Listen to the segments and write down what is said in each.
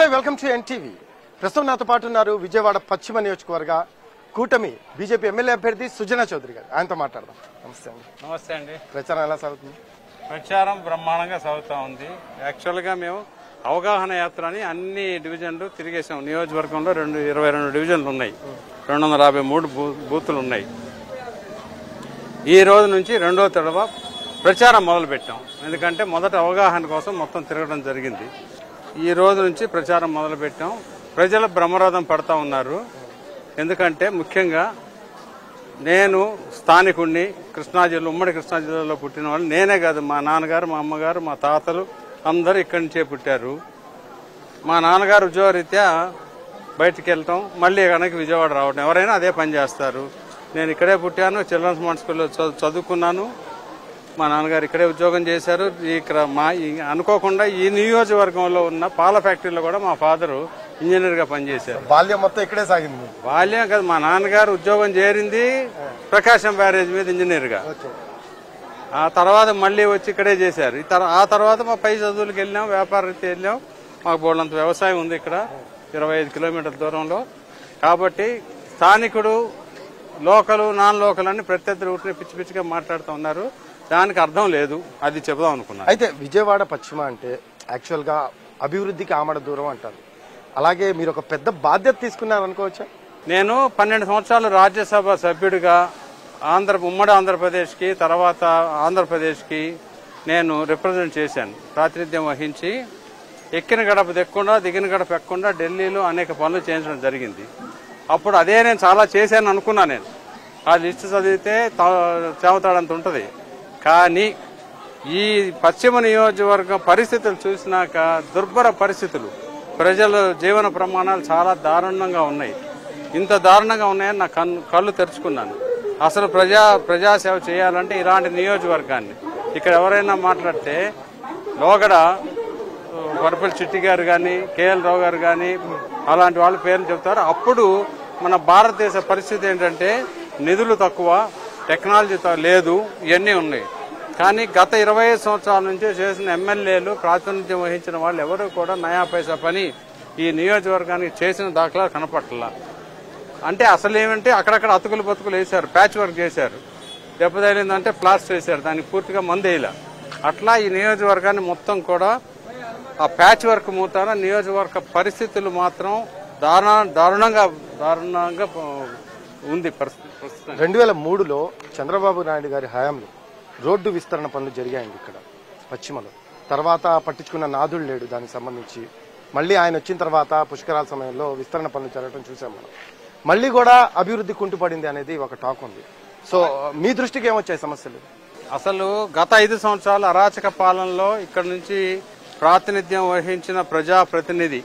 Hello, welcome to NTV. ప్రస్తుతం నాతో పాటు ఉన్నారు విజయవాడ పశ్చిమ నియోజకవర్గ కూటమి బీజేపీ ఎమ్మెల్యే అభ్యర్థి సుజనా చౌదరి గారు. ఆయనతో మాట్లాడదాం. నమస్తే అండి. నమస్తే అండి. ప్రచారం ఎలా సాగుతుంది? ప్రచారం బ్రహ్మాండంగా సాగుతూ ఉంది. యాక్చువల్గా మేము అవగాహన యాత్ర అని అన్ని డివిజన్లు తిరిగేసాం. నియోజకవర్గంలో 22 డివిజన్లు ఉన్నాయి, 253 బూతులు ఉన్నాయి. ఈ రోజు నుంచి రెండో తడవ ప్రచారం మొదలు పెట్టాం. ఎందుకంటే మొదట అవగాహన కోసం మొత్తం తిరగడం జరిగింది. ఈ రోజు నుంచి ప్రచారం మొదలు పెట్టాం. ప్రజలు బ్రహ్మరథం పడతా ఉన్నారు. ఎందుకంటే ముఖ్యంగా నేను స్థానికుడిని, కృష్ణా జిల్లా, ఉమ్మడి కృష్ణా జిల్లాలో పుట్టిన వాళ్ళు నేనే కాదు, మా నాన్నగారు, మా అమ్మగారు, మా తాతలు అందరూ ఇక్కడి నుంచే పుట్టారు. మా నాన్నగారు ఉద్యోగరీత్యా బయటికి వెళ్ళటం, మళ్ళీ కనుక విజయవాడ రావడం, ఎవరైనా అదే పని చేస్తారు. నేను ఇక్కడే పుట్టాను, చిల్డ్రన్స్ మోడల్ స్కూల్లో చదువుకున్నాను. మా నాన్నగారు ఇక్కడే ఉద్యోగం చేశారు. ఇక్కడ అనుకోకుండా ఈ నియోజకవర్గంలో ఉన్న పాల ఫ్యాక్టరీలో కూడా మా ఫాదరు ఇంజనీర్ గా పనిచేశారు. బాల్యం మొత్తం ఇక్కడే సాగింది. బాల్యం కదా, మా నాన్నగారు ఉద్యోగం చేరింది ప్రకాశం బ్యారేజ్ మీద ఇంజనీర్ గా. ఆ తర్వాత మళ్ళీ వచ్చి ఇక్కడే చేశారు. ఆ తర్వాత మా పై చదువులకు వెళ్ళాం, వ్యాపార రీతి వెళ్ళాం. మాకు బోళ్ళంత వ్యవసాయం ఉంది ఇక్కడ 25 కిలోమీటర్ల దూరంలో. కాబట్టి స్థానికుడు, లోకలు, నాన్ లోకల్ అని ప్రత్యర్థి ఊరిని పిచ్చి పిచ్చిగా మాట్లాడుతూ ఉన్నారు. దానికి అర్థం లేదు, అది చెబుదాం అనుకున్నాను. అయితే విజయవాడ పశ్చిమ అంటే యాక్చువల్ గా అభివృద్ధికి ఆమడ దూరం అంటారు. అలాగే మీరు ఒక పెద్ద బాధ్యత తీసుకున్నారు అనుకోవచ్చా? నేను 12 సంవత్సరాలు రాజ్యసభ సభ్యుడిగా ఉమ్మడి ఆంధ్రప్రదేశ్కి, తర్వాత ఆంధ్రప్రదేశ్కి నేను రిప్రజెంట్ చేశాను, ప్రాతినిధ్యం వహించి. ఎక్కిన గడప దెక్కకుండా, దిగిన గడప ఎక్కకుండా ఢిల్లీలో అనేక పనులు చేయించడం జరిగింది. అప్పుడు అదే నేను చాలా చేశాను అనుకున్నా. నేను ఆ లిస్టు చదివితే చెబుతాడంత ఉంటుంది. కానీ ఈ పశ్చిమ నియోజకవర్గం పరిస్థితులు చూసినాక దుర్భర పరిస్థితులు, ప్రజల జీవన ప్రమాణాలు చాలా దారుణంగా ఉన్నాయి. ఇంత దారుణంగా ఉన్నాయని నా కళ్ళు తెరుచుకున్నాను. అసలు ప్రజాసేవ చేయాలంటే ఇలాంటి నియోజకవర్గాన్ని, ఇక్కడ ఎవరైనా మాట్లాడితే లోగడ వరపల్లి చిట్టి గారు కానీ, కేఎల్ రావు గారు కానీ అలాంటి వాళ్ళ పేర్లు చెప్తారు. అప్పుడు మన భారతదేశ పరిస్థితి ఏంటంటే నిధులు తక్కువ, టెక్నాలజీ లేదు, ఇవన్నీ ఉన్నాయి. కానీ గత 25 సంవత్సరాల నుంచి చేసిన ఎమ్మెల్యేలు, ప్రాతినిధ్యం వహించిన వాళ్ళు ఎవరు కూడా నయా పైసా పని ఈ నియోజకవర్గానికి చేసిన దాఖలా కనపట్ల. అంటే అసలు ఏమంటే అక్కడక్కడ అతుకులు బతుకులు వేశారు, ప్యాచ్ వర్క్ చేశారు. దెబ్బతగిలిందంటే ప్లాస్టర్ వేశారు, దానికి పూర్తిగా మందు వేయాల. అట్లా ఈ నియోజకవర్గాన్ని మొత్తం కూడా ఆ ప్యాచ్ వర్క్ మూతాన నియోజకవర్గ పరిస్థితులు మాత్రం దారుణంగా ఉంది పరిస్థితి. 2003లో చంద్రబాబు నాయుడు గారి హయాంలో రోడ్డు విస్తరణ పనులు జరిగాయండి ఇక్కడ పశ్చిమలో. తర్వాత పట్టించుకున్న నాదుడు లేడు దానికి సంబంధించి. మళ్ళీ ఆయన వచ్చిన తర్వాత పుష్కరాల సమయంలో విస్తరణ పనులు జరగడం చూసాం మనం. మళ్ళీ కూడా అభివృద్ధి కుంటుపడింది అనేది ఒక టాక్ ఉంది. సో మీ దృష్టికి ఏమొచ్చాయి సమస్యలు? అసలు గత 5 సంవత్సరాల అరాచక పాలనలో ఇక్కడ నుంచి ప్రాతినిధ్యం వహించిన ప్రజాప్రతినిధి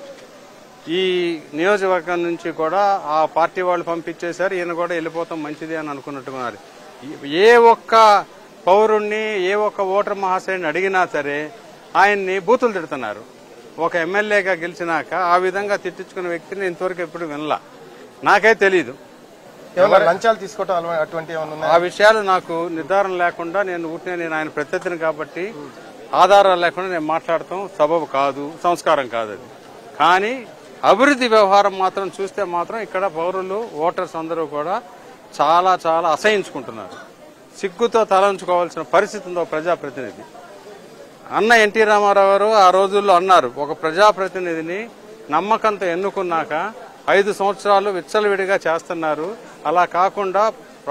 ఈ నియోజకవర్గం నుంచి కూడా ఆ పార్టీ వాళ్ళు పంపించేశారు. ఈయన కూడా వెళ్ళిపోతాం మంచిది అని అనుకున్నట్టున్నారు. ఏ ఒక్క పౌరుణ్ణి, ఏ ఒక్క ఓటర్ మహాశయుని అడిగినా సరే ఆయన్ని బూతులు తిడుతున్నారు. ఒక ఎమ్మెల్యేగా గెలిచినాక ఆ విధంగా తిట్టించుకున్న వ్యక్తిని ఇంతవరకు ఎప్పుడు వినలా. నాకే తెలీదు. లంచాలు తీసుకోవటం అటువంటి ఆ విషయాలు నాకు నిర్ధారణ లేకుండా నేను ఆయన ప్రత్యర్థిని కాబట్టి ఆధారాలు లేకుండా నేను మాట్లాడటం సబబు కాదు, సంస్కారం కాదు అది. కానీ అభివృద్ధి వ్యవహారం మాత్రం చూస్తే మాత్రం ఇక్కడ పౌరులు, ఓటర్స్ అందరూ కూడా చాలా చాలా అసహించుకుంటున్నారు. సిగ్గుతో తలంచుకోవాల్సిన పరిస్థితి ఉందో ప్రజాప్రతినిధి. అన్న ఎన్టీ రామారావు గారు ఆ రోజుల్లో అన్నారు, ఒక ప్రజాప్రతినిధిని నమ్మకంతో ఎన్నుకున్నాక 5 సంవత్సరాలు విచ్చలవిడిగా చేస్తున్నారు. అలా కాకుండా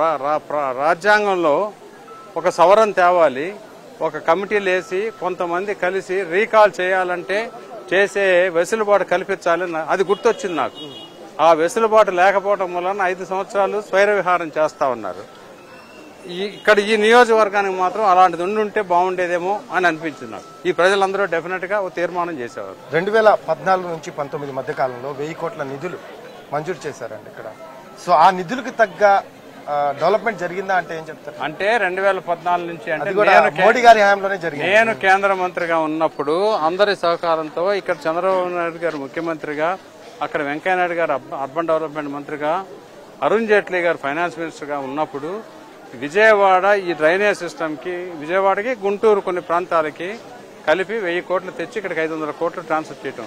రాజ్యాంగంలో ఒక సవరణ తేవాలి, ఒక కమిటీలు వేసి కొంతమంది కలిసి రీకాల్ చేయాలంటే చేసే వెసులుబాటు కల్పించాలని అది గుర్తొచ్చింది నాకు. ఆ వెసులుబాటు లేకపోవడం వలన 5 సంవత్సరాలు స్వైర విహారం చేస్తా ఉన్నారు. ఇక్కడ ఈ నియోజకవర్గానికి మాత్రం అలాంటిది ఉండుంటే బాగుండేదేమో అని అనిపించింది నాకు. ఈ ప్రజలందరూ డెఫినెట్ గా ఒక తీర్మానం చేసేవారు. 2014 నుంచి 19 మధ్య కాలంలో 1000 కోట్ల నిధులు మంజూరు చేశారండి ఇక్కడ. సో ఆ నిధులకు తగ్గ డెవలప్మెంట్ జరిగిందా అంటే ఏం చెప్తారు? అంటే 2014 నుంచి అంటే మోడీ గారి హయాంలోనే జరిగింది. నేను కేంద్ర మంత్రిగా ఉన్నప్పుడు అందరి సహకారంతో ఇక్కడ చంద్రబాబు నాయుడు గారు ముఖ్యమంత్రిగా, అక్కడ వెంకయ్యనాయుడు గారు అర్బన్ డెవలప్మెంట్ మంత్రిగా, అరుణ్ జైట్లీ గారు ఫైనాన్స్ మినిస్టర్ గా ఉన్నప్పుడు విజయవాడ ఈ డ్రైనేజ్ సిస్టమ్ కి, విజయవాడకి గుంటూరు కొన్ని ప్రాంతాలకి కలిపి 1000 కోట్లు తెచ్చి ఇక్కడికి 500 కోట్లు ట్రాన్స్ఫర్ చేయటం.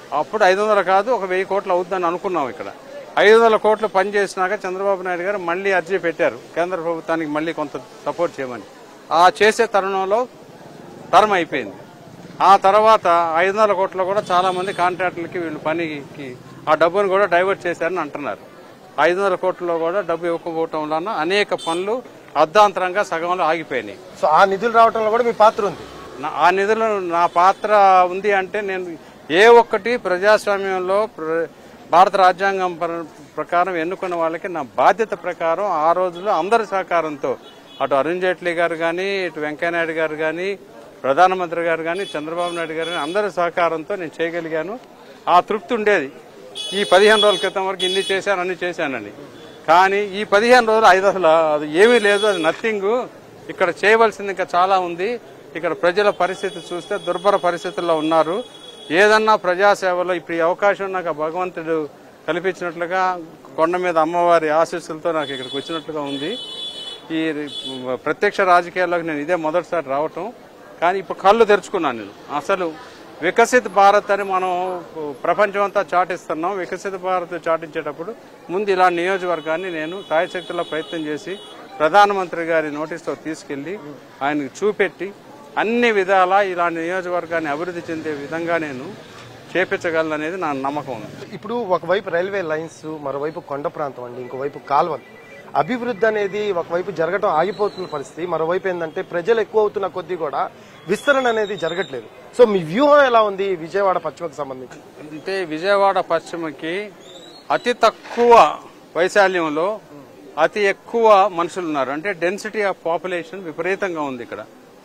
అప్పుడు 500 కాదు, ఒక 1000 కోట్లు అవుతుందని అనుకున్నాం. ఇక్కడ 500 కోట్లు పనిచేసినాక చంద్రబాబు నాయుడు గారు మళ్లీ అర్జీ పెట్టారు కేంద్ర ప్రభుత్వానికి మళ్లీ కొంత సపోర్ట్ చేయమని. ఆ చేసే తరుణంలో టర్మ్ అయిపోయింది. ఆ తర్వాత 500 కోట్లు కూడా చాలా మంది కాంట్రాక్టులకి వీళ్ళు పనికి ఆ డబ్బును కూడా డైవర్ట్ చేశారని అంటున్నారు. 500 కోట్లలో కూడా డబ్బు ఇవ్వకపోవటం వలన అనేక పనులు అర్ధాంతరంగా సగంలో ఆగిపోయినాయి. సో ఆ నిధులు రావడంలో కూడా మీ పాత్ర ఉంది. ఆ నిధులు నా పాత్ర ఉంది అంటే నేను ఏ ఒక్కటి ప్రజాస్వామ్యంలో భారత రాజ్యాంగం ప్రకారం ఎన్నుకున్న వాళ్ళకి నా బాధ్యత ప్రకారం ఆ రోజుల్లో అందరి సహకారంతో అటు అరుణ్ జైట్లీ గారు కానీ, ఇటు వెంకయ్యనాయుడు గారు కానీ, ప్రధానమంత్రి గారు కానీ, చంద్రబాబు నాయుడు గారు కానీ అందరి సహకారంతో నేను చేయగలిగాను. ఆ తృప్తి ఉండేది. ఈ 15 రోజుల క్రితం వరకు ఇన్ని చేశాను అన్ని చేశానని. కానీ ఈ 15 రోజులు 5 అసలు అది ఏమీ లేదు, అది నథింగ్. ఇక్కడ చేయవలసింది ఇంకా చాలా ఉంది. ఇక్కడ ప్రజల పరిస్థితి చూస్తే దుర్భర పరిస్థితుల్లో ఉన్నారు. ఏదన్నా ప్రజాసేవలో ఇప్పుడు ఈ అవకాశం నాకు భగవంతుడు కల్పించినట్లుగా కొండ మీద అమ్మవారి ఆశీస్సులతో నాకు ఇక్కడికి వచ్చినట్లుగా ఉంది. ఈ ప్రత్యక్ష రాజకీయాల్లోకి నేను ఇదే మొదటిసారి రావటం. కానీ ఇప్పుడు కళ్ళు తెరుచుకున్నాను నేను. అసలు వికసిత్ భారత్ అని మనం ప్రపంచం అంతా చాటిస్తున్నాం. వికసిత భారత్ చాటించేటప్పుడు ముందు ఇలా నియోజకవర్గాన్ని నేను తాయశక్తిలో ప్రయత్నం చేసి ప్రధానమంత్రి గారి నోటీసుతో తీసుకెళ్లి ఆయనకు చూపెట్టి అన్ని విధాలా ఇలాంటి నియోజకవర్గాన్ని అభివృద్ధి చెందే విధంగా నేను చేపించగలననేది నా నమ్మకం ఉంది. ఇప్పుడు ఒకవైపు రైల్వే లైన్స్, మరోవైపు కొండ ప్రాంతం అండి, ఇంకోవైపు కాల్వలు. అభివృద్ధి అనేది ఒకవైపు జరగటం ఆగిపోతున్న పరిస్థితి, మరోవైపు ఏంటంటే ప్రజలు ఎక్కువ అవుతున్న కొద్దీ కూడా విస్తరణ అనేది జరగట్లేదు. సో మీ వ్యూహం ఎలా ఉంది విజయవాడ పశ్చిమకు సంబంధించి? అంటే విజయవాడ పశ్చిమకి అతి తక్కువ వైశాల్యంలో అతి ఎక్కువ మనుషులు ఉన్నారు. అంటే డెన్సిటీ ఆఫ్ పాపులేషన్ విపరీతంగా ఉంది. ఇక్కడ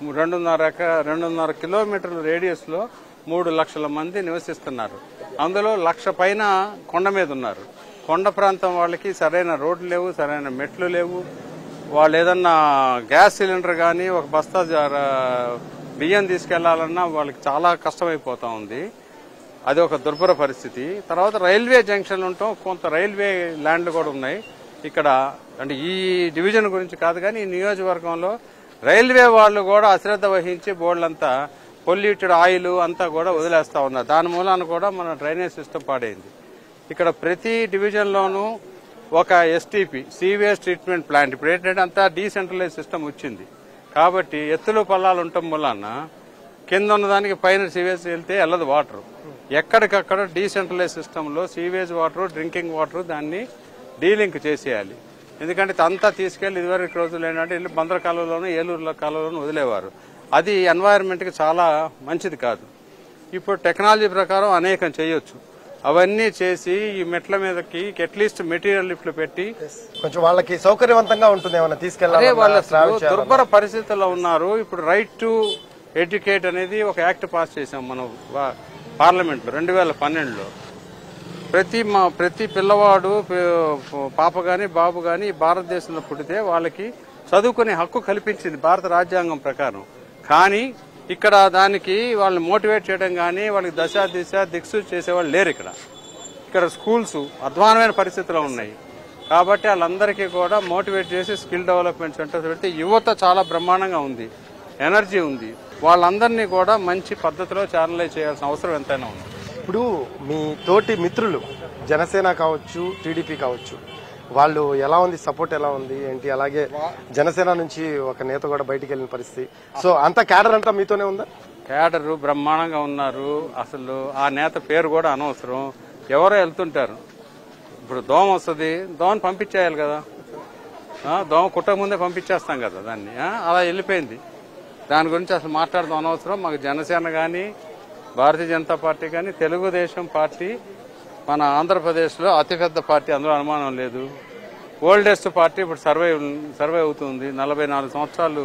2.5 కిలోమీటర్ల రేడియస్ లో 3 లక్షల మంది నివసిస్తున్నారు. అందులో 1 లక్ష పైన కొండ మీద ఉన్నారు. కొండ ప్రాంతం వాళ్ళకి సరైన రోడ్లు లేవు, సరైన మెట్లు లేవు. వాళ్ళు ఏదన్నా గ్యాస్ సిలిండర్ కానీ ఒక బస్తా బియ్యం తీసుకెళ్లాలన్నా వాళ్ళకి చాలా కష్టమైపోతా ఉంది. అది ఒక దుర్భర పరిస్థితి. తర్వాత రైల్వే జంక్షన్లు ఉంటాం, కొంత రైల్వే ల్యాండ్లు కూడా ఉన్నాయి ఇక్కడ. అంటే ఈ డివిజన్ గురించి కాదు కానీ ఈ నియోజకవర్గంలో రైల్వే వాళ్ళు కూడా అశ్రద్ధ వహించి బోర్డులంతా పొల్యూటెడ్ ఆయిల్ అంతా కూడా వదిలేస్తా ఉన్నారు. దాని మూలాన కూడా మన డ్రైనేజ్ సిస్టమ్ పాడైంది. ఇక్కడ ప్రతి డివిజన్లోనూ ఒక ఎస్టీపీ సీవేజ్ ట్రీట్మెంట్ ప్లాంట్. ఇప్పుడు ఏంటంటే అంతా డీసెంట్రలైజ్ సిస్టమ్ వచ్చింది కాబట్టి ఎత్తులు పల్లాలు ఉండటం వలన కింద ఉన్నదానికి పైన సీవేజ్ వెళ్తే వెళ్ళదు వాటర్. ఎక్కడికక్కడ డీసెంట్రలైజ్ సిస్టంలో సీవేజ్ వాటర్, డ్రింకింగ్ వాటర్ దాన్ని డీలింక్ చేసేయాలి. ఎందుకంటే అంతా తీసుకెళ్లి ఇదివరకు రోజులు ఏంటంటే ఇల్లు బందర కాలువలోనూ ఏలూరు కాలువలోనూ వదిలేవారు. అది ఎన్వైరన్మెంట్ కి చాలా మంచిది కాదు. ఇప్పుడు టెక్నాలజీ ప్రకారం అనేకం చేయొచ్చు. అవన్నీ చేసి ఈ మెట్ల మీదకి అట్లీస్ట్ మెటీరియల్ లిఫ్ట్లు పెట్టి కొంచెం వాళ్ళకి సౌకర్యవంతంగా ఉంటుంది. ఏమైనా తీసుకెళ్లాలి, వాళ్ళు దుర్భర పరిస్థితుల్లో ఉన్నారు. ఇప్పుడు రైట్ టు ఎడ్యుకేట్ అనేది ఒక యాక్ట్ పాస్ చేశాం మనం పార్లమెంట్ లో 2012లో. ప్రతి పిల్లవాడు పాప గాని బాబు గాని భారతదేశంలో పుట్టితే వాళ్ళకి చదువుకునే హక్కు కల్పించింది భారత రాజ్యాంగం ప్రకారం. కానీ ఇక్కడ దానికి వాళ్ళని మోటివేట్ చేయడం కానీ వాళ్ళకి దిశ దిక్సూచి చేసేవాళ్ళు లేరు. ఇక్కడ స్కూల్స్ అధ్వానమైన పరిస్థితిలో ఉన్నాయి కాబట్టి వాళ్ళందరికీ కూడా మోటివేట్ చేసి స్కిల్ డెవలప్మెంట్ సెంటర్స్ పెడితే యువత చాలా బ్రహ్మాండంగా ఉంది, ఎనర్జీ ఉంది. వాళ్ళందరినీ కూడా మంచి పద్ధతిలో ఛానలైజ్ చేయాల్సిన అవసరం ఎంతైనా ఉంది. ఇప్పుడు మీ తోటి మిత్రులు జనసేన కావచ్చు, టీడీపీ కావచ్చు, వాళ్ళు ఎలా ఉంది, సపోర్ట్ ఎలా ఉంది ఏంటి? అలాగే జనసేన నుంచి ఒక నేత కూడా బయటికి వెళ్ళిన పరిస్థితి. సో అంత క్యాడర్ అంతా మీతోనే ఉందా? క్యాడర్ బ్రహ్మాండంగా ఉన్నారు. అసలు ఆ నేత పేరు కూడా అనవసరం, ఎవరో వెళ్తుంటారు. ఇప్పుడు దోమ వస్తుంది, దోమని పంపించేయాలి కదా. దోమ కుట్టక ముందే పంపించేస్తాం కదా దాన్ని. అలా వెళ్ళిపోయింది. దాని గురించి అసలు మాట్లాడదాం అనవసరం. మాకు జనసేన కానీ, భారతీయ జనతా పార్టీ కానీ, తెలుగుదేశం పార్టీ మన ఆంధ్రప్రదేశ్లో అతిపెద్ద పార్టీ, అందులో అనుమానం లేదు. ఓల్డెస్ట్ పార్టీ ఇప్పుడు సర్వే అవుతుంది. 44 సంవత్సరాలు,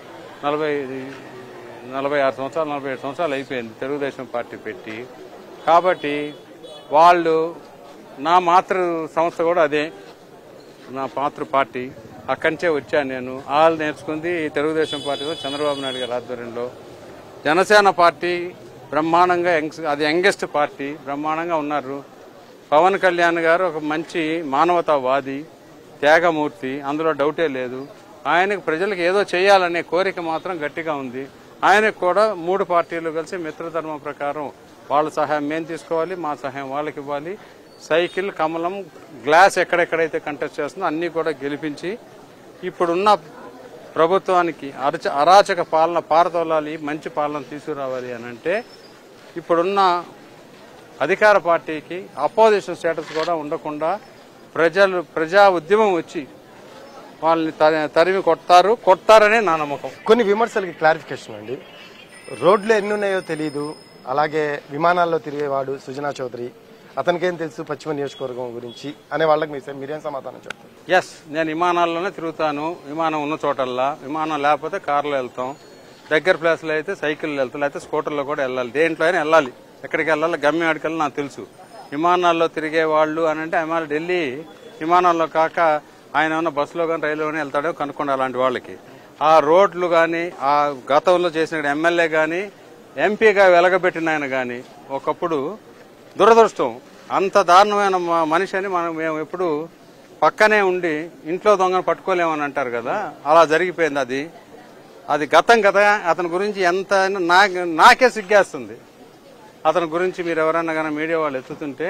46 సంవత్సరాలు, 47 సంవత్సరాలు అయిపోయింది తెలుగుదేశం పార్టీ పెట్టి. కాబట్టి వాళ్ళు నా మాతృ సంస్థ కూడా అదే, నా మాతృ పార్టీ. అక్కడి వచ్చాను నేను. వాళ్ళు నేర్చుకుంది తెలుగుదేశం పార్టీలో చంద్రబాబు నాయుడు గారి ఆధ్వర్యంలో. జనసేన పార్టీ బ్రహ్మాండంగా, అది యంగెస్ట్ పార్టీ, బ్రహ్మాండంగా ఉన్నారు. పవన్ కళ్యాణ్ గారు ఒక మంచి మానవతావాది, త్యాగమూర్తి, అందులో డౌటే లేదు. ఆయనకు ప్రజలకు ఏదో చేయాలనే కోరిక మాత్రం గట్టిగా ఉంది. ఆయనకు కూడా 3 పార్టీలు కలిసి మిత్రధర్మం ప్రకారం వాళ్ళ సహాయం మేము తీసుకోవాలి, మా సహాయం వాళ్ళకి ఇవ్వాలి. సైకిల్, కమలం, గ్లాస్ ఎక్కడెక్కడైతే కంటెస్ట్ చేస్తుందో అన్నీ కూడా గెలిపించి ఇప్పుడున్న ప్రభుత్వానికి అరాచక పాలన పారదోలాలి, మంచి పాలన తీసుకురావాలి అని అంటే ఇప్పుడున్న అధికార పార్టీకి అపోజిషన్ స్టేటస్ కూడా ఉండకుండా ప్రజా ఉద్యమం వచ్చి వాళ్ళని తరిమి కొడతారనే నా నమ్మకం. కొన్ని విమర్శలకి క్లారిఫికేషన్ అండి. రోడ్లు ఎన్ని ఉన్నాయో తెలియదు, అలాగే విమానాల్లో తిరిగేవాడు సుజనా చౌదరి, అతనికేం తెలుసు పశ్చిమ నియోజకవర్గం గురించి అనే వాళ్ళకి మీరేం సమాధానం చెప్తారు? ఎస్, నేను విమానాల్లోనే తిరుగుతాను. విమానం ఉన్న చోటల్లా, విమానం లేకపోతే కార్లో వెళ్తాం, దగ్గర ప్లేస్లో అయితే సైకిల్లో వెళ్తాం, లేకపోతే స్కూటర్లో కూడా వెళ్ళాలి. దేంట్లో అయినా వెళ్ళాలి, ఎక్కడికి వెళ్ళాలి, గమ్యం ఎక్కడికి నాకు తెలుసు. విమానాల్లో తిరిగే వాళ్ళు అని అంటే ఆయన ఢిల్లీ విమానాల్లో కాక ఆయన ఏమన్నా బస్సులో కానీ రైల్లో కానీ వెళ్తాడో కనుక్కోండి. అలాంటి వాళ్ళకి ఆ రోడ్లు కానీ, ఆ గతంలో చేసిన ఎమ్మెల్యే కానీ, ఎంపీగా వెలగబెట్టిన ఆయన కానీ ఒకప్పుడు దురదృష్టం అంత దారుణమైన మనిషి అని మేము ఎప్పుడు పక్కనే ఉండి ఇంట్లో దొంగను పట్టుకోలేమని అంటారు కదా, అలా జరిగిపోయింది. అది గతం కదా. అతని గురించి ఎంత నాకే సిగ్గేస్తుంది. అతని గురించి మీరు ఎవరైనా కానీ మీడియా వాళ్ళు ఎత్తుతుంటే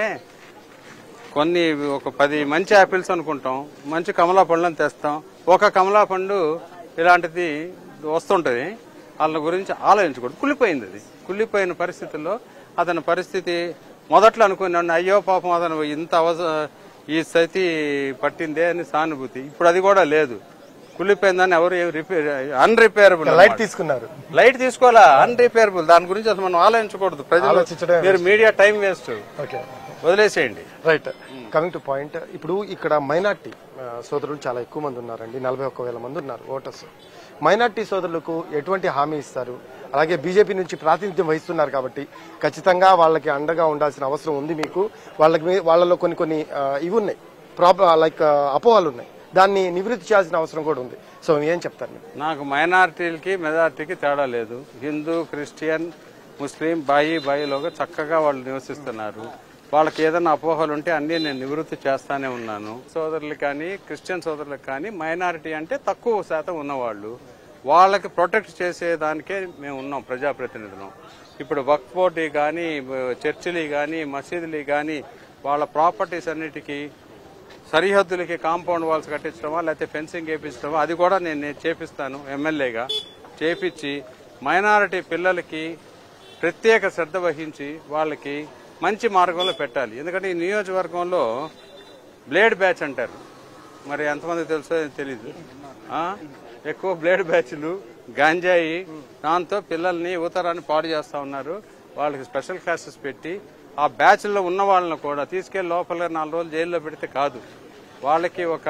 ఒక 10 మంచి యాపిల్స్ అనుకుంటాం, మంచి కమలా పండ్లను తెస్తాం, ఒక కమలా పండు ఇలాంటిది వస్తుంటది. వాళ్ళ గురించి ఆలోచించకూడదు. కుళ్ళిపోయింది. అది కుళ్ళిపోయిన పరిస్థితుల్లో అతని పరిస్థితి మొదట్లో అనుకున్నాను, అయ్యో పాపం అతను ఇంత ఈ స్థితి పట్టిందే అని సానుభూతి. ఇప్పుడు అది కూడా లేదు. కుళ్ళిపోయిందని ఎవరు అన్రిపేరబుల్ లైట్ తీసుకోవాలా, అన్రిపేరబుల్. దాని గురించి అసలు మనం ఆలోచించకూడదు. ప్రజలు మీడియా టైం వేస్ట్, వదిలేసేయండి. Right, coming to point. ఇప్పుడు ఇక్కడ మైనార్టీ సోదరులు చాలా ఎక్కువ మంది ఉన్నారండి, 41,000 మంది ఉన్నారు ఓటర్స్. మైనార్టీ సోదరులకు ఎటువంటి హామీ ఇస్తారు? అలాగే బీజేపీ నుంచి ప్రాతినిధ్యం వహిస్తున్నారు కాబట్టి ఖచ్చితంగా వాళ్ళకి అండగా ఉండాల్సిన అవసరం ఉంది మీకు. వాళ్ళలో కొన్ని ఇవి ఉన్నాయి, లైక్ అపోహలు ఉన్నాయి, దాన్ని నివృత్తి చేయాల్సిన అవసరం కూడా ఉంది. సో ఏం చెప్తారు? నాకు మైనారిటీలకి మెజారిటీకి తేడా లేదు. హిందూ, క్రిస్టియన్, ముస్లిం బాయిలోగా చక్కగా వాళ్ళు నివసిస్తున్నారు. వాళ్ళకి ఏదైనా అపోహలు ఉంటే అన్ని నేను నివృత్తి చేస్తానే ఉన్నాను. సోదరులు కానీ, క్రిస్టియన్ సోదరులకు కానీ మైనారిటీ అంటే తక్కువ శాతం ఉన్నవాళ్ళు, వాళ్ళకి ప్రొటెక్ట్ చేసేదానికే మేము ఉన్నాం ప్రజాప్రతినిధులు. ఇప్పుడు వక్ఫ్ బోర్డు కానీ, చర్చిలు కానీ, మసీదులు కానీ వాళ్ళ ప్రాపర్టీస్ అన్నిటికీ సరిహద్దులకి కాంపౌండ్ వాల్స్ కట్టించడమా లేకపోతే ఫెన్సింగ్ వేయించడమా అది కూడా నేను చేపిస్తాను. ఎమ్మెల్యేగా చేపించి మైనారిటీ పిల్లలకి ప్రత్యేక శ్రద్ధ వహించి వాళ్ళకి మంచి మార్గంలో పెట్టాలి. ఎందుకంటే ఈ నియోజకవర్గంలో బ్లేడ్ బ్యాచ్ అంటారు, మరి ఎంతమంది తెలుసో తెలీదు. ఎక్కువ బ్లేడ్ బ్యాచ్లు, గంజాయి, దాంతో పిల్లల్ని యువతరాన్ని పాడు చేస్తా ఉన్నారు. వాళ్ళకి స్పెషల్ క్లాసెస్ పెట్టి ఆ బ్యాచ్లో ఉన్న వాళ్ళని కూడా తీసుకెళ్లి లోపల 4 రోజులు జైల్లో పెడితే కాదు, వాళ్ళకి ఒక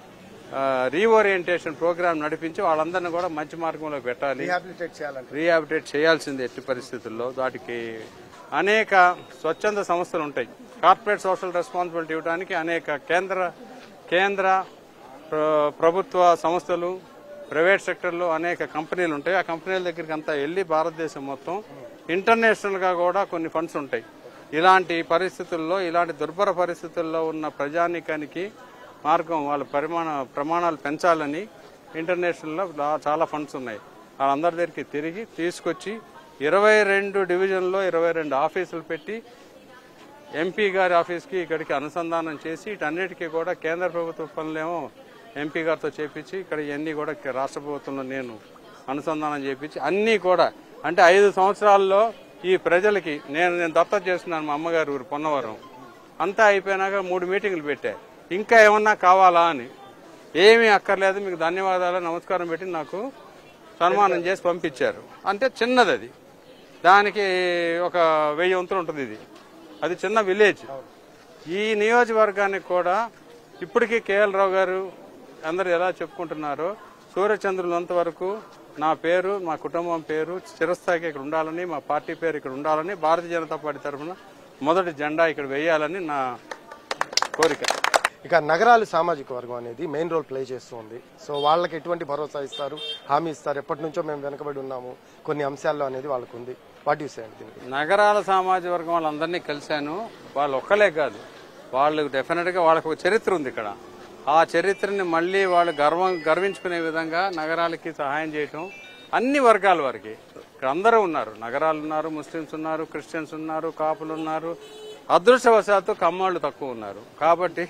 రీఓరియంటేషన్ ప్రోగ్రామ్ నడిపించి వాళ్ళందరినీ కూడా మంచి మార్గంలో పెట్టాలి. రీహాబిలిటేట్ చేయాల్సింది ఎట్టి పరిస్థితుల్లో. వాటికి అనేక స్వచ్ఛంద సంస్థలు ఉంటాయి. కార్పొరేట్ సోషల్ రెస్పాన్సిబిలిటీ ఇవ్వడానికి అనేక కేంద్ర ప్రభుత్వ సంస్థలు, ప్రైవేట్ సెక్టర్లో అనేక కంపెనీలు ఉంటాయి. ఆ కంపెనీల దగ్గరికి అంతా వెళ్లి భారతదేశం మొత్తం ఇంటర్నేషనల్ గా కూడా కొన్ని ఫండ్స్ ఉంటాయి. ఇలాంటి పరిస్థితుల్లో, ఇలాంటి దుర్భర పరిస్థితుల్లో ఉన్న ప్రజానీకానికి మార్గం, వాళ్ళ ప్రమాణాలు పెంచాలని ఇంటర్నేషనల్ లో చాలా ఫండ్స్ ఉన్నాయి. వాళ్ళందరి దగ్గరికి తిరిగి తీసుకొచ్చి 22 డివిజన్లో 22 ఆఫీసులు పెట్టి ఎంపీ గారి ఆఫీస్కి ఇక్కడికి అనుసంధానం చేసి వీటన్నిటికీ కూడా కేంద్ర ప్రభుత్వ పనులేమో ఎంపీ గారితో చేపించి ఇక్కడ ఇవన్నీ కూడా రాష్ట్ర ప్రభుత్వంలో నేను అనుసంధానం చేపించి అన్నీ కూడా అంటే 5 సంవత్సరాల్లో ఈ ప్రజలకి నేను దత్తత చేస్తున్నాను. మా అమ్మగారు ఊరు పొన్నవరం అంతా అయిపోయినాక 3 మీటింగులు పెట్టా. ఇంకా ఏమన్నా కావాలా అని. ఏమీ అక్కర్లేదు, మీకు ధన్యవాదాలు నమస్కారం పెట్టి నాకు సన్మానం చేసి పంపించారు. అంటే చిన్నది అది, దానికి ఒక 1000 వంతులు ఉంటుంది. అది చిన్న విలేజ్. ఈ నియోజకవర్గానికి కూడా ఇప్పటికీ కేఎల్ రావు గారు అందరు ఎలా చెప్పుకుంటున్నారో సూర్యచంద్రులంత వరకు నా పేరు, మా కుటుంబం పేరు చిరస్థాయికి ఇక్కడ ఉండాలని, మా పార్టీ పేరు ఇక్కడ ఉండాలని, భారతీయ జనతా పార్టీ తరఫున మొదటి జెండా ఇక్కడ వేయాలని నా కోరిక. ఇక నగరాలు సామాజిక వర్గం అనేది మెయిన్ రోల్ ప్లే చేస్తుంది. సో వాళ్ళకి ఎటువంటి భరోసా ఇస్తారు, హామీ ఇస్తారు? ఎప్పటి నుంచో మేము వెనకబడి ఉన్నాము కొన్ని అంశాల్లో అనేది వాళ్ళకు ఉంది. What you say? నగరాల సామాజిక వర్గం వాళ్ళందరినీ కలిశాను. వాళ్ళు ఒక్కలే కాదు, వాళ్ళు డెఫినెట్ గా వాళ్ళకు ఒక చరిత్ర ఉంది ఇక్కడ. ఆ చరిత్రని మళ్లీ వాళ్ళు గర్వించుకునే విధంగా నగరాలకి సహాయం చేయటం అన్ని వర్గాల వారికి ఇక్కడ అందరూ ఉన్నారు, నగరాలు ఉన్నారు, ముస్లిమ్స్ ఉన్నారు, క్రిస్టియన్స్ ఉన్నారు, కాపులు ఉన్నారు, అదృష్టవశాత్తు కమ్మాళ్ళు తక్కువ ఉన్నారు. కాబట్టి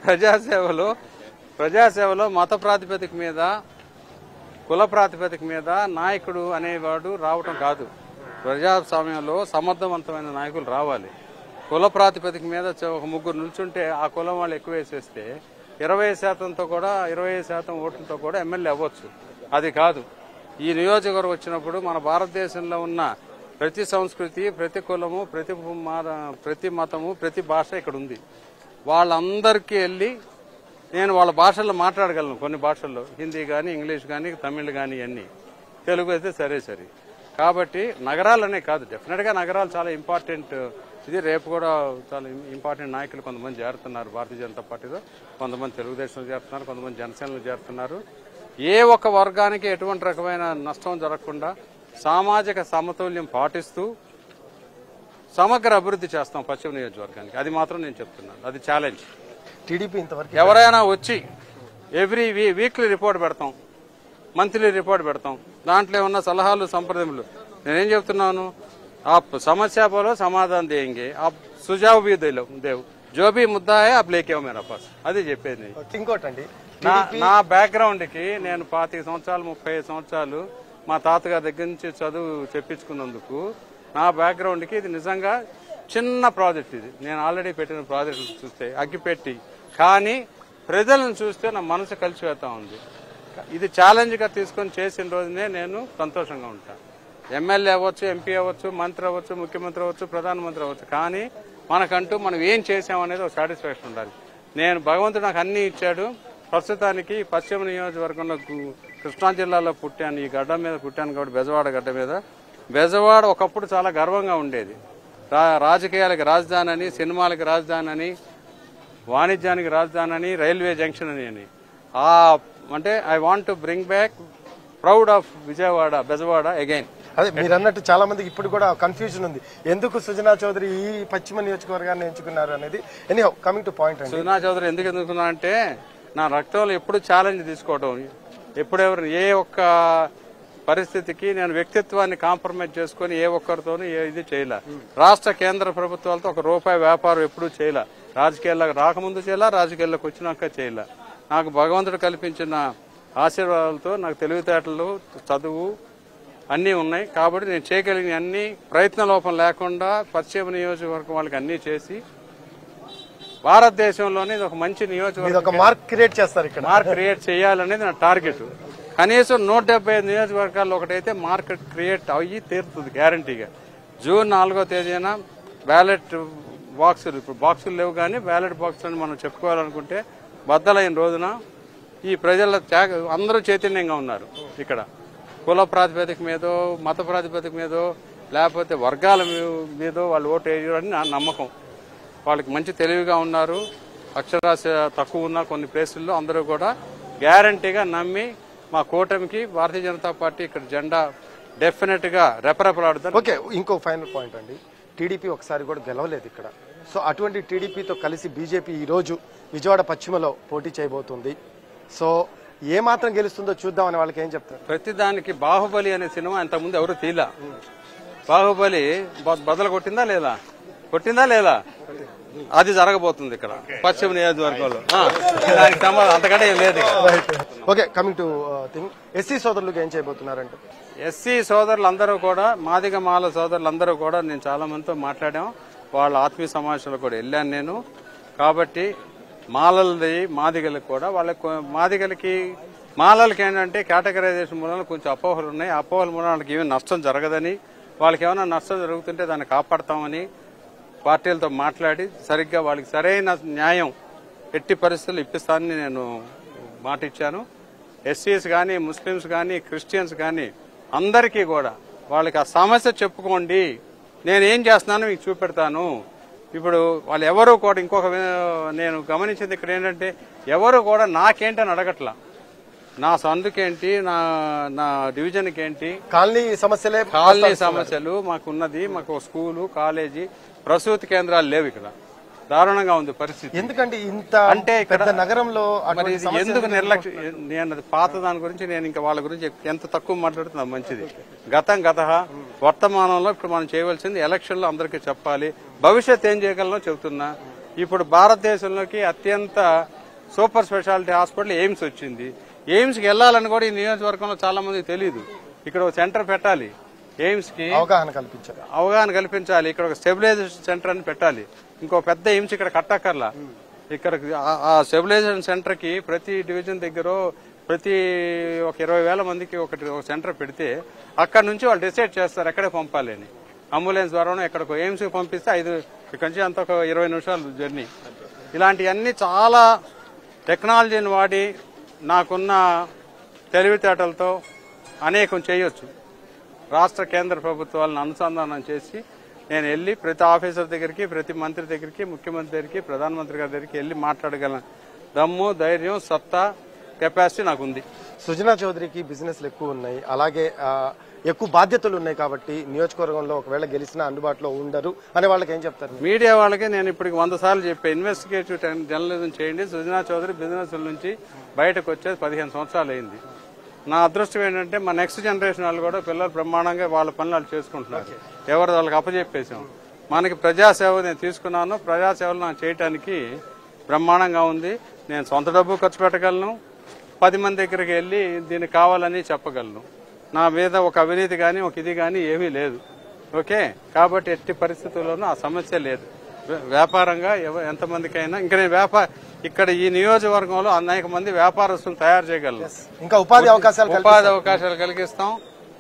ప్రజాసేవలో మత ప్రాతిపదిక మీద, కుల ప్రాతిపదిక మీద నాయకుడు అనేవాడు రావటం కాదు. ప్రజాస్వామ్యంలో సమర్థవంతమైన నాయకులు రావాలి. కుల ప్రాతిపదిక మీద ఒక ముగ్గురు నిల్చుంటే ఆ కులం వాళ్ళు ఎక్కువ వేసేస్తే 20%తో కూడా 25% ఓట్లతో కూడా ఎమ్మెల్యే అవ్వచ్చు. అది కాదు. ఈ నియోజకవర్గం వచ్చినప్పుడు మన భారతదేశంలో ఉన్న ప్రతి సంస్కృతి, ప్రతి కులము, ప్రతి మతము, ప్రతి భాష ఇక్కడ ఉంది. వాళ్ళందరికీ వెళ్ళి నేను వాళ్ళ భాషల్లో మాట్లాడగలను. కొన్ని భాషల్లో హిందీ కానీ, ఇంగ్లీష్ కానీ, తమిళ్ కానీ, అన్నీ. తెలుగు అయితే సరే. కాబట్టి నగరాలనే కాదు, డెఫినెట్గా నగరాలు చాలా ఇంపార్టెంట్. ఇది రేపు కూడా చాలా ఇంపార్టెంట్ నాయకులు కొంతమంది చేరుతున్నారు భారతీయ జనతా పార్టీలో, కొంతమంది తెలుగుదేశంలో చేరుతున్నారు, కొంతమంది జనసేనలో చేరుతున్నారు. ఏ ఒక్క వర్గానికి ఎటువంటి రకమైన నష్టం జరగకుండా సామాజిక సమతుల్యం పాటిస్తూ సమగ్ర అభివృద్ధి చేస్తాం పశ్చిమ నియోజకవర్గానికి. అది మాత్రం నేను చెప్తున్నాను. అది ఛాలెంజ్. టీడీపీ ఇంతవరకు ఎవరైనా వచ్చి ఎవ్రీ వీక్లీ రిపోర్ట్ పెడతాం, మంత్లీ రిపోర్ట్ పెడతాం. దాంట్లో ఏమన్నా సలహాలు, సంప్రదింపులు. నేనేం చెప్తున్నాను, आप समस्या बोलो समाधान देंगे, आप सुझाव भी दे, जो भी मुद्दा है आप लेके आओ मेरा पास. అది చెప్పేది. ఇంకోటండి, నా బ్యాక్గ్రౌండ్ కి నేను 25 సంవత్సరాలు 30 సంవత్సరాలు మా తాతగారి దగ్గర నుంచి చదువు చెప్పించుకున్నందుకు నా బ్యాక్గ్రౌండ్ కి ఇది నిజంగా చిన్న ప్రాజెక్ట్. ఇది నేను ఆల్రెడీ పెట్టిన ప్రాజెక్టు చూస్తే అగ్గిపెట్టి, కానీ ప్రజలను చూస్తే నా మనసు కలిసిపోతా ఉంది. ఇది ఛాలెంజ్ గా తీసుకొని చేసిన రోజునే నేను సంతోషంగా ఉంటాను. ఎమ్మెల్యే అవ్వచ్చు, ఎంపీ అవ్వచ్చు, మంత్రి అవ్వచ్చు, ముఖ్యమంత్రి అవ్వచ్చు, ప్రధానమంత్రి అవ్వచ్చు, కానీ మనకంటూ మనం ఏం చేసామనేది ఒక సాటిస్ఫాక్షన్ ఉండాలి. నేను భగవంతుడు నాకు అన్ని ఇచ్చాడు. ప్రస్తుతానికి పశ్చిమ నియోజకవర్గంలో కృష్ణా జిల్లాలో పుట్టాను, ఈ గడ్డ మీద పుట్టాను కాబట్టి బెజవాడ గడ్డ మీద. బెజవాడ ఒకప్పుడు చాలా గర్వంగా ఉండేది. రాజకీయాలకు రాజధాని అని, సినిమాలకు రాజధాని అని, వాణిజ్యానికి రాజధాని అని, రైల్వే జంక్షన్ అని. అంటే I want to bring back proud of Vijayawada, Bezawada again. అదే మీరు అన్నట్టు చాలా మందికి ఇప్పుడు కూడా కన్ఫ్యూజన్ ఉంది, ఎందుకు సుజనా చౌదరి ఈ పశ్చిమ నియోజకవర్గాన్ని ఎంచుకున్నారు అనేది. Anyhow coming to point, Sujana Chowdary ఎందుకు ఎన్నుకున్నా అంటే నా రక్తంలో ఎప్పుడు ఛాలెంజ్ తీసుకోవడం, ఎప్పుడెవరు ఏ ఒక్క పరిస్థితికి నేను వ్యక్తిత్వాన్ని కాంప్రమైజ్ చేసుకుని ఏ ఒక్కరితోనూ ఇది చేయలే. రాష్ట్ర కేంద్ర ప్రభుత్వాలతో ₹1 వ్యాపారం ఎప్పుడూ చేయలే. రాజకీయాల్లోకి రాకముందు చేయలే, రాజకీయాల్లోకి వచ్చినాక చేయలే. నాకు భగవంతుడు కల్పించిన ఆశీర్వాదాలతో నాకు తెలివితేటలు, చదువు అన్నీ ఉన్నాయి. కాబట్టి నేను చేయగలిగిన అన్ని ప్రయత్న లోపం లేకుండా పశ్చిమ నియోజకవర్గం వాళ్ళకి అన్నీ చేసి భారతదేశంలోనే ఒక మంచి నియోజకవర్గం మార్క్ క్రియేట్ చేస్తారు. ఇక్కడ మార్క్ క్రియేట్ చేయాలనేది నా టార్గెట్. కనీసం 175 నియోజకవర్గాల్లో ఒకటైతే మార్కెట్ క్రియేట్ అయ్యి తీరుతుంది గ్యారంటీగా. జూన్ 4వ తేదీన బ్యాలెట్ బాక్సులు, ఇప్పుడు బాక్సులు లేవు కానీ బ్యాలెట్ బాక్స్ అని మనం చెప్పుకోవాలనుకుంటే బద్దలైన రోజున ఈ ప్రజల అందరూ చైతన్యంగా ఉన్నారు. ఇక్కడ కుల ప్రాతిపదిక మీదో, మత ప్రాతిపదిక మీదో, లేకపోతే వర్గాల మీదో వాళ్ళు ఓటు వేయరని నా నమ్మకం. వాళ్ళకి మంచి తెలివిగా ఉన్నారు, అక్షరాస్యత తక్కువ ఉన్న కొన్ని ప్లేసుల్లో అందరూ కూడా గ్యారంటీగా నమ్మి మా కూటమికి భారతీయ జనతా పార్టీ ఇక్కడ జెండా డెఫినెట్ గా రెపరెపలాడుతారు. ఓకే, ఇంకో ఫైనల్ పాయింట్ అండి, టీడీపీ ఒకసారి కూడా గెలవలేదు ఇక్కడ. సో అటువంటి టీడీపీతో కలిసి బీజేపీ ఈ రోజు విజయవాడ పశ్చిమలో పోటీ చేయబోతుంది. సో ఏ మాత్రం గెలుస్తుందో చూద్దామని వాళ్ళకి ఏం చెప్తారు? ప్రతిదానికి బాహుబలి అనే సినిమా ఇంతకుముందు ఎవరు తీలా. బాహుబలి బదులు కొట్టిందా లేదా అది జరగబోతుంది ఇక్కడ పశ్చిమ నియోజకవర్గంలో. దానికి అంతకంటే ఏం లేదు. Okay, coming to thing, SC సోదరులకు ఏం చేయబోతున్నారంటే, ఎస్సీ సోదరులందరూ కూడా, మాదిగ మాల సోదరులందరూ కూడా నేను చాలా మందితో మాట్లాడాం. వాళ్ళ ఆత్మీయ సమావేశంలో కూడా వెళ్ళాను నేను. కాబట్టి మాలలది మాదిగలకు కూడా, వాళ్ళకి మాదిగలకి మాలలకి ఏంటంటే కేటగరైజేషన్ మూలంలో కొంచెం అపోహలు ఉన్నాయి. అపోహల మూలంలో వాళ్ళకి ఏమైనా నష్టం జరగదని, వాళ్ళకి ఏమైనా నష్టం జరుగుతుంటే దాన్ని కాపాడతామని పార్టీలతో మాట్లాడి సరిగ్గా వాళ్ళకి సరైన న్యాయం ఎట్టి పరిస్థితులు ఇప్పిస్తానని నేను మాట ఇచ్చాను. ఎస్సీస్ కానీ, ముస్లిమ్స్ కానీ, క్రిస్టియన్స్ కానీ అందరికీ కూడా వాళ్ళకి ఆ సమస్య చెప్పుకోండి, నేనేం చేస్తున్నానో మీకు చూపెడతాను. ఇప్పుడు వాళ్ళు ఎవరు కూడా నేను గమనించింది ఇక్కడ ఏంటంటే ఎవరు కూడా నాకేంటని అడగట్లా. నా సందుకేంటి, నా డివిజన్కి ఏంటి, కాలనీ సమస్యలు మాకున్నది. మాకు స్కూలు, కాలేజీ, ప్రసూతి కేంద్రాలు లేవు ఇక్కడ. దారుణంగా ఉంది పరిస్థితి. ఎందుకంటే ఇంత అంటే ఇక్కడ పెద్ద నగరంలో మరి ఇది ఎందుకు నిర్లక్ష్యం? నేను అది పాత దాని గురించి నేను ఇంకా వాళ్ళ గురించి ఎంత తక్కువ మాట్లాడుతున్నా మంచిది. గతం గత వర్తమానంలో ఇప్పుడు మనం చేయవలసింది ఎలక్షన్ లో అందరికీ చెప్పాలి. భవిష్యత్ ఏం చేయగలనో చెబుతున్నా. ఇప్పుడు భారతదేశంలోకి అత్యంత సూపర్ స్పెషాలిటీ హాస్పిటల్ ఎయిమ్స్ వచ్చింది. ఎయిమ్స్ కి వెళ్లాలని కూడా ఈ నియోజకవర్గంలో చాలా మందికి తెలియదు. ఇక్కడ ఒక సెంటర్ పెట్టాలి, ఎయిమ్స్ కి అవగాహన కల్పించాలి. ఇక్కడ ఒక స్టెబిలైజేషన్ సెంటర్ అని పెట్టాలి. ఇంకో పెద్ద ఎయిమ్స్ ఇక్కడ కట్టక్కర్లా. ఇక్కడ ఆ స్టెబిలైజేషన్ సెంటర్ కి ప్రతి డివిజన్ దగ్గర ప్రతి ఒక 20,000 మందికి ఒక సెంటర్ పెడితే అక్కడ నుంచి వాళ్ళు డిసైడ్ చేస్తారు ఎక్కడే పంపాలి అని. అంబులెన్స్ ద్వారానో ఎక్కడికో ఎయిమ్స్ కి పంపిస్తే ఇక్కడ నుంచి అంత ఒక 20 నిమిషాలు జర్నీ. ఇలాంటివన్నీ చాలా టెక్నాలజీని వాడి నాకున్న తెలివితేటలతో అనేకం చేయొచ్చు. రాష్ట్ర కేంద్ర ప్రభుత్వాలను అనుసంధానం చేసి నేను వెళ్లి ప్రతి ఆఫీసర్ దగ్గరికి, ప్రతి మంత్రి దగ్గరికి, ముఖ్యమంత్రి దగ్గరికి, ప్రధానమంత్రి గారి దగ్గరికి వెళ్లి మాట్లాడగల దమ్ము, ధైర్యం, సత్తా, కెపాసిటీ నాకుంది. సుజనా చౌదరికి బిజినెస్లు ఎక్కువ ఉన్నాయి, అలాగే ఎక్కువ బాధ్యతలు ఉన్నాయి. కాబట్టి నియోజకవర్గంలో ఒకవేళ గెలిచినా అందుబాటులో ఉండరు అనే వాళ్ళకి ఏం చెప్తారు? మీడియా వాళ్ళకి నేను ఇప్పటికి 100 సార్లు చెప్పా, ఇన్వెస్టిగేటివ్ జర్నలిజం చేయండి. సుజనా చౌదరి బిజినెస్ నుంచి బయటకు వచ్చేది 15 సంవత్సరాలు అయింది. నా అదృష్టం ఏంటంటే మా నెక్స్ట్ జనరేషన్ వాళ్ళు కూడా పిల్లలు బ్రహ్మాండంగా వాళ్ళ పనులు వాళ్ళు చేసుకుంటున్నారు. ఎవరు వాళ్ళకి అప్పచెప్పేశాం. మనకి ప్రజాసేవ నేను తీసుకున్నాను. ప్రజాసేవలు నాకు చేయడానికి బ్రహ్మాండంగా ఉంది. నేను సొంత డబ్బు ఖర్చు పెట్టగలను, 10 మంది దగ్గరికి వెళ్లి దీనికి కావాలని చెప్పగలను. నా మీద ఒక అవినీతి గాని ఒక ఇది గాని ఏమీ లేదు. ఓకే, కాబట్టి ఎట్టి పరిస్థితుల్లోనూ ఆ సమస్య లేదు. వ్యాపారంగా ఎంతమందికైనా ఇంకా నేను ఇక్కడ ఈ నియోజకవర్గంలో అనేక మంది వ్యాపారస్తులు తయారు చేయగలను. ఇంకా ఉపాధి అవకాశాలు కలిగిస్తాం,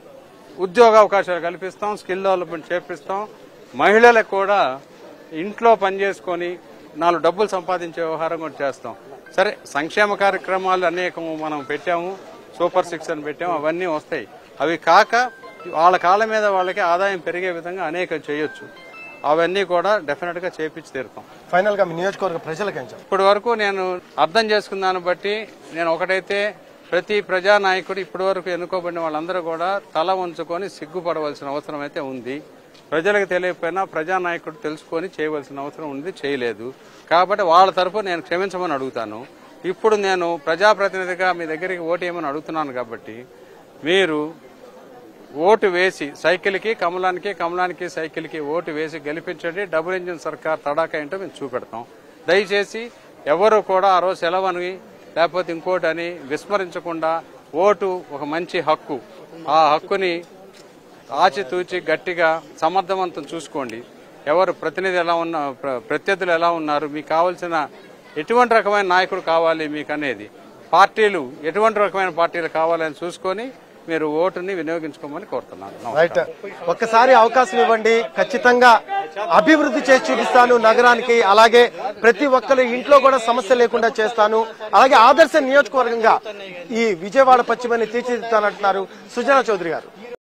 ఉద్యోగ అవకాశాలు కల్పిస్తాం, స్కిల్ డెవలప్మెంట్ చేపిస్తాం. మహిళలకు కూడా ఇంట్లో పనిచేసుకొని 4 డబ్బులు సంపాదించే వ్యవహారం కూడా చేస్తాం. సరే, సంక్షేమ కార్యక్రమాలు అనేకం మనం పెట్టాము, సూపర్ 6 అని పెట్టాము, అవన్నీ వస్తాయి. అవి కాక వాళ్ళ కాళ్ళ మీద వాళ్ళకి ఆదాయం పెరిగే విధంగా అనేకం చేయొచ్చు. అవన్నీ కూడా డెఫినెట్ గా చేపించి తీరుతాం. ఫైనల్ గా మీ నియోజకవర్గ ప్రజలకు ఇప్పటి వరకు నేను అర్థం చేసుకున్న దాన్ని బట్టి నేను ఒకటైతే ప్రతి ప్రజానాయకుడు ఇప్పటి వరకు ఎన్నుకోబడిన వాళ్ళందరూ కూడా తల వంచుకొని సిగ్గుపడవలసిన అవసరం అయితే ఉంది. ప్రజలకు తెలియకపోయినా ప్రజానాయకుడు తెలుసుకొని చేయవలసిన అవసరం ఉంది, చేయలేదు. కాబట్టి వాళ్ళ తరఫు నేను క్షమించమని అడుగుతాను. ఇప్పుడు నేను ప్రజాప్రతినిధిగా మీ దగ్గరికి ఓటు వేయమని అడుగుతున్నాను. కాబట్టి మీరు ఓటు వేసి సైకిల్కి కమలానికి సైకిల్కి ఓటు వేసి గెలిపించండి. డబుల్ ఇంజిన్ సర్కార్ తడాకా ఏంటో మేము చూపెడతాం. దయచేసి ఎవరు కూడా ఆ రోజు సెలవని లేకపోతే ఇంకోటని విస్మరించకుండా ఓటు ఒక మంచి హక్కు. ఆ హక్కుని ఆచితూచి గట్టిగా సమర్థవంతం చూసుకోండి. ఎవరు ప్రతినిధి ఎలా ఉన్నా, ప్రత్యర్థులు ఎలా ఉన్నారు, మీకు కావాల్సిన ఎటువంటి రకమైన నాయకుడు కావాలి మీకు అనేది, పార్టీలు ఎటువంటి రకమైన పార్టీలు కావాలని చూసుకొని మీరు ఓటుని వినియోగించుకోమని కోరుతున్నాను. రైట్, ఒక్కసారి అవకాశం ఇవ్వండి, ఖచ్చితంగా అభివృద్ధి చేసి చూపిస్తాను నగరానికి. అలాగే ప్రతి ఒక్కరు ఇంట్లో కూడా సమస్య లేకుండా చేస్తాను. అలాగే ఆదర్శ నియోజకవర్గంగా ఈ విజయవాడ పశ్చిమని తీర్చిదిద్దుతానంటున్నారు సుజనా చౌదరి గారు.